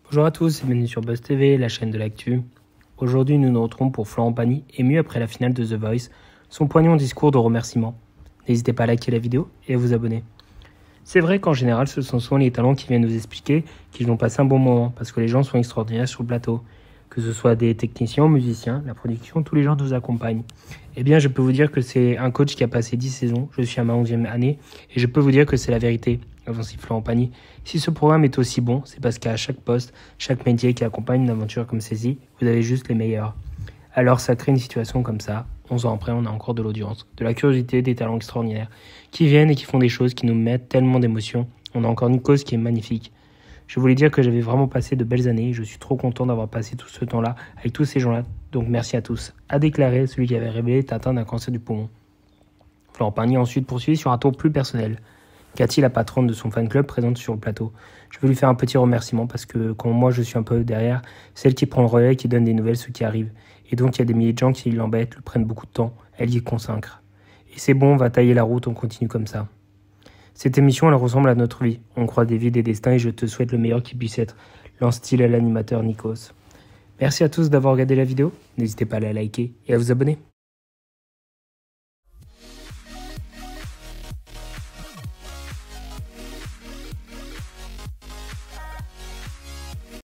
Bonjour à tous et bienvenue sur Buzz TV, la chaîne de l'actu. Aujourd'hui, nous nous retrouvons pour Florent Pagny, ému après la finale de The Voice, son poignant discours de remerciement. N'hésitez pas à liker la vidéo et à vous abonner. C'est vrai qu'en général, ce sont souvent les talents qui viennent nous expliquer qu'ils ont passé un bon moment, parce que les gens sont extraordinaires sur le plateau. Que ce soit des techniciens, musiciens, la production, tous les gens nous accompagnent. Eh bien, je peux vous dire que c'est un coach qui a passé 10 saisons, je suis à ma 11e année, et je peux vous dire que c'est la vérité. Avanci Florent Pagny. Si ce programme est aussi bon, c'est parce qu'à chaque poste, chaque métier qui accompagne une aventure comme celle-ci, vous avez juste les meilleurs. Alors ça crée une situation comme ça. 11 ans après, on a encore de l'audience, de la curiosité, des talents extraordinaires, qui viennent et qui font des choses qui nous mettent tellement d'émotions. On a encore une cause qui est magnifique. Je voulais dire que j'avais vraiment passé de belles années. Je suis trop content d'avoir passé tout ce temps-là avec tous ces gens-là. Donc merci à tous. A déclaré celui qui avait révélé être atteint d'un cancer du poumon. Florent Pagny a ensuite poursuivi sur un ton plus personnel. Cathy, la patronne de son fan club, présente sur le plateau. Je veux lui faire un petit remerciement parce que quand moi je suis un peu derrière, c'est elle qui prend le relais, qui donne des nouvelles, ce qui arrive. Et donc il y a des milliers de gens qui l'embêtent, lui prennent beaucoup de temps, elle y est consacre. Et c'est bon, on va tailler la route, on continue comme ça. Cette émission, elle ressemble à notre vie. On croise des vies, des destins et je te souhaite le meilleur qui puisse être. Lance-t-il à l'animateur Nikos. Merci à tous d'avoir regardé la vidéo. N'hésitez pas à la liker et à vous abonner.